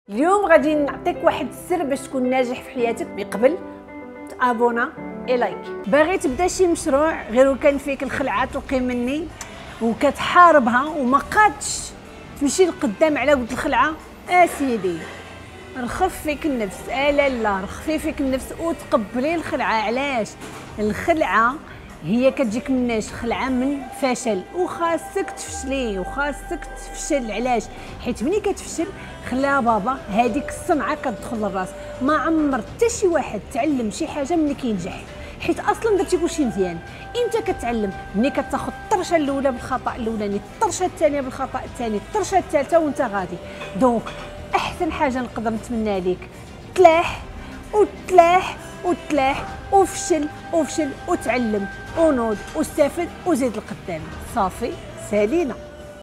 اليوم غادي نعطيك واحد السر باش تكون ناجح في حياتك. من قبل تابونا اي لايك. باغي تبدا شي مشروع غير وكان فيك الخلعه تلقي مني وكتحاربها وما قادش تمشي لقدام على ود الخلعه، سيدي رخف فيك النفس، لا رخفي فيك النفس وتقبلي الخلعه. علاش؟ الخلعه هي كتجيك مناش خلعه من فشل، وخاصك تفشلي وخاصك تفشل. علاش؟ حيت ملي كتفشل خلا بابا هذيك الصنعه كتدخل للراس. ما عمر حتى شي واحد تعلم شي حاجه ملي كينجح، حيت اصلا درتي كلشي مزيان. امتى كتعلم؟ ملي كتاخذ الطرشه الاولى بالخطا الاولاني، الطرشه الثانيه بالخطا الثاني، الطرشه الثالثه وانت غادي. دونك احسن حاجه نقدر نتمنى لك تلاح وتلاح وتلاح وفشل وفشل وتعلم ونوض واستفد وزيد القدام. صافي سالينا.